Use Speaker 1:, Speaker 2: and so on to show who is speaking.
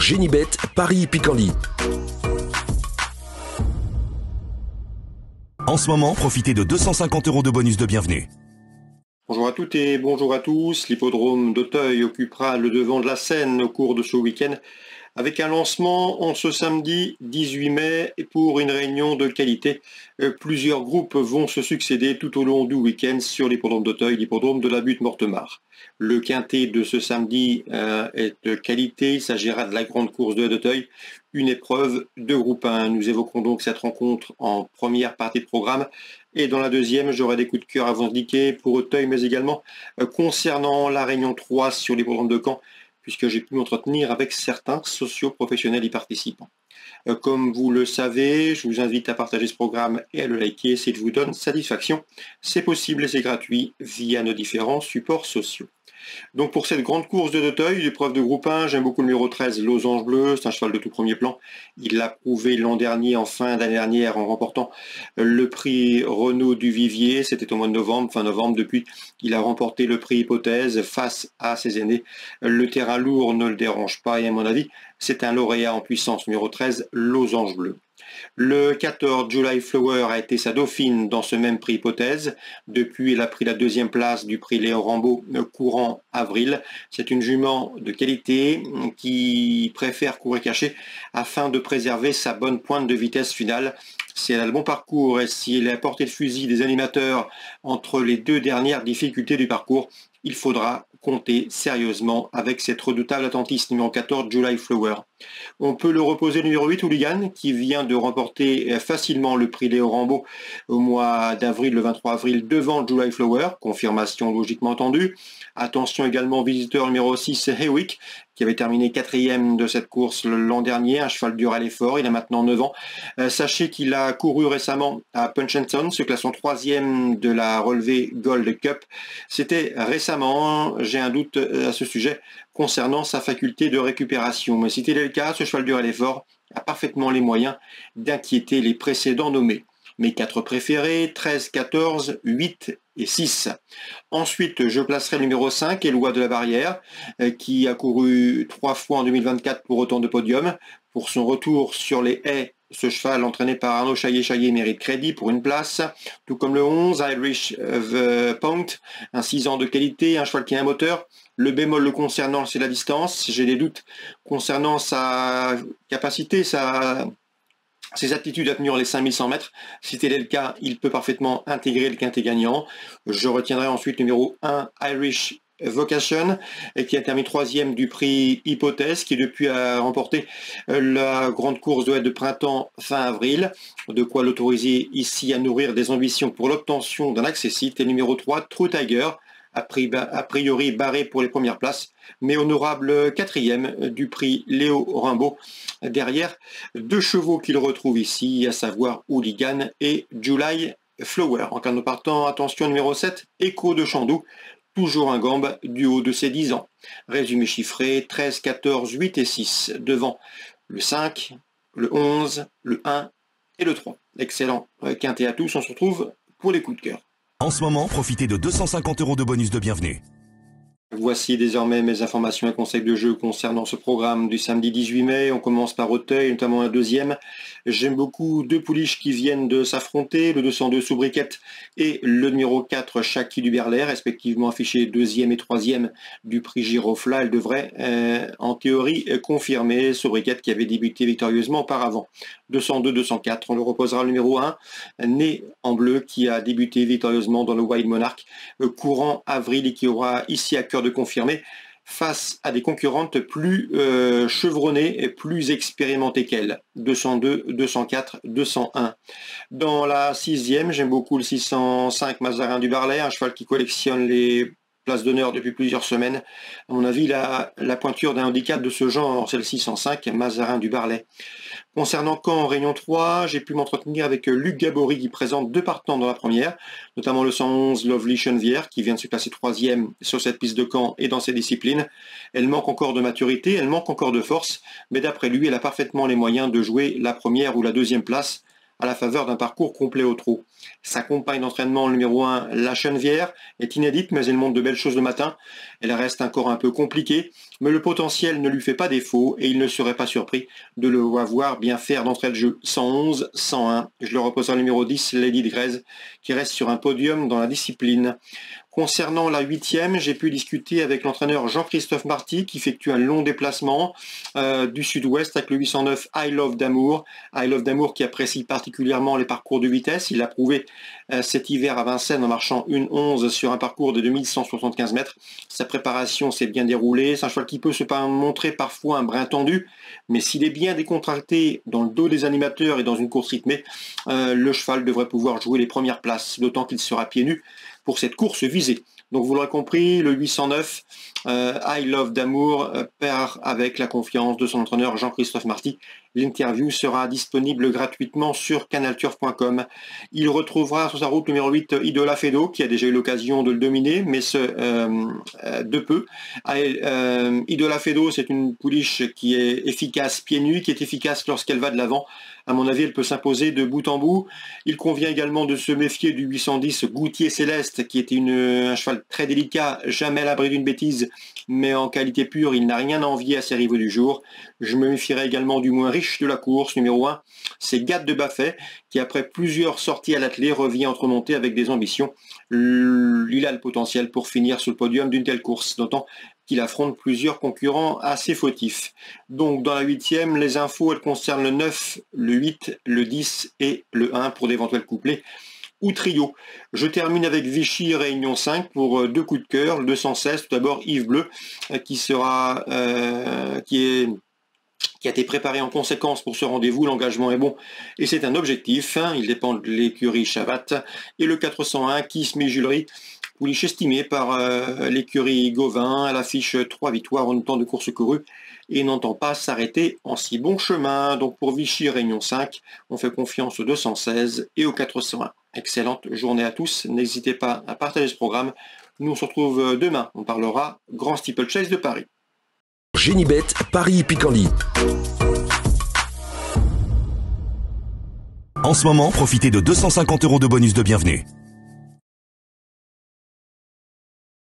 Speaker 1: Génibet, Paris-Picanly. En ce moment, profitez de 250 € de bonus de bienvenue.
Speaker 2: Bonjour à toutes et bonjour à tous. L'hippodrome d'Auteuil occupera le devant de la scène au cours de ce week-end avec un lancement en ce samedi 18 mai pour une réunion de qualité. Plusieurs groupes vont se succéder tout au long du week-end sur l'hippodrome d'Auteuil, l'hippodrome de la Butte-Mortemart. Le quintet de ce samedi est de qualité. Il s'agira de la grande course de d'Auteuil, une épreuve de groupe 1. Nous évoquerons donc cette rencontre en première partie de programme. Et dans la deuxième, j'aurai des coups de cœur indiqués pour Auteuil, mais également concernant la Réunion 3 sur l'hippodrome de Caen, puisque j'ai pu m'entretenir avec certains socio-professionnels y participants. Comme vous le savez, je vous invite à partager ce programme et à le liker s'il vous donne satisfaction. C'est possible et c'est gratuit via nos différents supports sociaux. Donc pour cette grande course de d'Auteuil, l'épreuve de groupe 1, j'aime beaucoup le numéro 13, Losange Bleu, c'est un cheval de tout premier plan. Il l'a prouvé l'an dernier, en fin d'année dernière, en remportant le prix Renaud du Vivier, c'était au mois de novembre, fin novembre, depuis il a remporté le prix Hypothèse face à ses aînés. Le terrain lourd ne le dérange pas et à mon avis, c'est un lauréat en puissance, numéro 13, Losange Bleu. Le 14, July Flower, a été sa dauphine dans ce même prix Hypothèse. Depuis, elle a pris la deuxième place du prix Léo Rambaud courant avril. C'est une jument de qualité qui préfère courir caché afin de préserver sa bonne pointe de vitesse finale. Si elle a le bon parcours et si elle est à portée de fusil des animateurs entre les deux dernières difficultés du parcours, il faudra compter sérieusement avec cette redoutable attentiste numéro 14, July Flower. On peut le reposer numéro 8, Hooligan, qui vient de remporter facilement le prix Léo Rambaud au mois d'avril, le 23 avril, devant July Flower, confirmation logiquement entendue. Attention également visiteur numéro 6, Hewick, qui avait terminé 4e de cette course l'an dernier, un cheval dur à l'effort, il a maintenant 9 ans. Sachez qu'il a couru récemment à Punchestown, se classant 3e de la relevée Gold Cup. C'était récemment, j'ai un doute à ce sujet concernant sa faculté de récupération. Mais si tel est le cas, ce cheval dur à l'effort a parfaitement les moyens d'inquiéter les précédents nommés. Mes 4 préférés, 13, 14, 8 et 6. Ensuite, je placerai le numéro 5, Éloi de la Barrière, qui a couru 3 fois en 2024 pour autant de podiums. Pour son retour sur les haies, ce cheval entraîné par Arnaud Chaillet mérite crédit pour une place, tout comme le 11, Irish Point, un 6 ans de qualité, un cheval qui a un moteur. Le bémol le concernant, c'est la distance. J'ai des doutes concernant sa capacité, ses aptitudes à tenir les 5100 mètres. Si tel est le cas, il peut parfaitement intégrer le quintet gagnant. Je retiendrai ensuite le numéro 1, Irish Vocation, qui a terminé 3e du prix Hypothèse, qui depuis a remporté la grande course de printemps fin avril. De quoi l'autoriser ici à nourrir des ambitions pour l'obtention d'un accessite. Et le numéro 3, True Tiger, a priori barré pour les premières places, mais honorable 4e du prix Léo Rambaud. Derrière, 2 chevaux qu'il retrouve ici, à savoir Hooligan et July Flower. En cas de partant, attention numéro 7, Écho de Chandoux, toujours un gambe du haut de ses 10 ans. Résumé chiffré, 13, 14, 8 et 6, devant le 5, le 11, le 1 et le 3. Excellent quintet à tous, on se retrouve pour les coups de cœur.
Speaker 1: En ce moment, profitez de 250 € de bonus de bienvenue.
Speaker 2: Voici désormais mes informations et conseils de jeu concernant ce programme du samedi 18 mai. On commence par Auteuil, notamment un deuxième. J'aime beaucoup 2 pouliches qui viennent de s'affronter, le 202 Soubriquette et le numéro 4 Chaki du Berlay, respectivement affichés 2e et 3e du prix Girofla. Elle devrait en théorie confirmer Soubriquette qui avait débuté victorieusement auparavant. 202, 204, on le reposera le numéro 1, Né en bleu, qui a débuté victorieusement dans le Wild Monarch courant avril et qui aura ici à cœur de confirmer face à des concurrentes plus chevronnées et plus expérimentées qu'elle. 202, 204, 201. Dans la 6e, j'aime beaucoup le 605 Mazarin du Barlay, un cheval qui collectionne les places d'honneur depuis plusieurs semaines. À mon avis, la pointure d'un handicap de ce genre, c'est le 605 Mazarin du Barlay. Concernant Caen en Réunion 3, j'ai pu m'entretenir avec Luc Gabory qui présente 2 partants dans la première, notamment le 111 Lovely Chenevière qui vient de se classer 3e sur cette piste de Caen et dans ses disciplines. Elle manque encore de maturité, elle manque encore de force, mais d'après lui, elle a parfaitement les moyens de jouer la première ou la deuxième place à la faveur d'un parcours complet au trot. Sa compagne d'entraînement, le numéro 1, La Chenevière, est inédite, mais elle montre de belles choses le matin. Elle reste encore un peu compliquée, mais le potentiel ne lui fait pas défaut et il ne serait pas surpris de le voir bien faire d'entrée de jeu. 111, 101. Je le repose au numéro 10, Lady de Grèze, qui reste sur un podium dans la discipline. Concernant la 8e, j'ai pu discuter avec l'entraîneur Jean-Christophe Marty qui effectue un long déplacement du sud-ouest avec le 809 I Love d'Amour. I Love d'Amour qui apprécie particulièrement les parcours de vitesse. Il l'a prouvé cet hiver à Vincennes en marchant 1,11 sur un parcours de 2175 mètres. Sa préparation s'est bien déroulée. C'est un cheval qui peut se montrer parfois un brin tendu, mais s'il est bien décontracté dans le dos des animateurs et dans une course rythmée, le cheval devrait pouvoir jouer les premières places, d'autant qu'il sera pieds nus pour cette course visée. Donc vous l'aurez compris, le 809 I Love d'Amour perd avec la confiance de son entraîneur Jean-Christophe Marty. L'interview sera disponible gratuitement sur canalturf.com. Il retrouvera sur sa route numéro 8 Idola Fedo qui a déjà eu l'occasion de le dominer, mais de peu. Idola Fedo, c'est une pouliche qui est efficace pieds nus, qui est efficace lorsqu'elle va de l'avant. À mon avis, elle peut s'imposer de bout en bout. Il convient également de se méfier du 810 Goutier Céleste, qui était un cheval très délicat, jamais à l'abri d'une bêtise, mais en qualité pure, il n'a rien à envier à ses rivaux du jour. Je me méfierai également du moins riche de la course, numéro 1, c'est Gad de Baffet, qui après plusieurs sorties à l'attelé revient entre montées avec des ambitions. Il a le potentiel pour finir sur le podium d'une telle course, d'autant qu'il affronte plusieurs concurrents assez fautifs. Donc dans la 8e, les infos elles concernent le 9, le 8, le 10 et le 1 pour d'éventuels couplets ou trio. Je termine avec Vichy Réunion 5 pour deux coups de cœur. Le 216, tout d'abord Yves Bleu, qui a été préparé en conséquence pour ce rendez-vous. L'engagement est bon et c'est un objectif. Il dépend de l'écurie Chavat. Et le 401, Kiss Me Julery, pouliche estimé par l'écurie Gauvin. Elle affiche 3 victoires en temps de course courue et n'entend pas s'arrêter en si bon chemin. Donc pour Vichy Réunion 5, on fait confiance au 216 et au 401. Excellente journée à tous. N'hésitez pas à partager ce programme. Nous on se retrouve demain. On parlera Grand Steeplechase de Paris.
Speaker 1: Génibet, Paris Picardie. En ce moment, profitez de 250 € de bonus de bienvenue.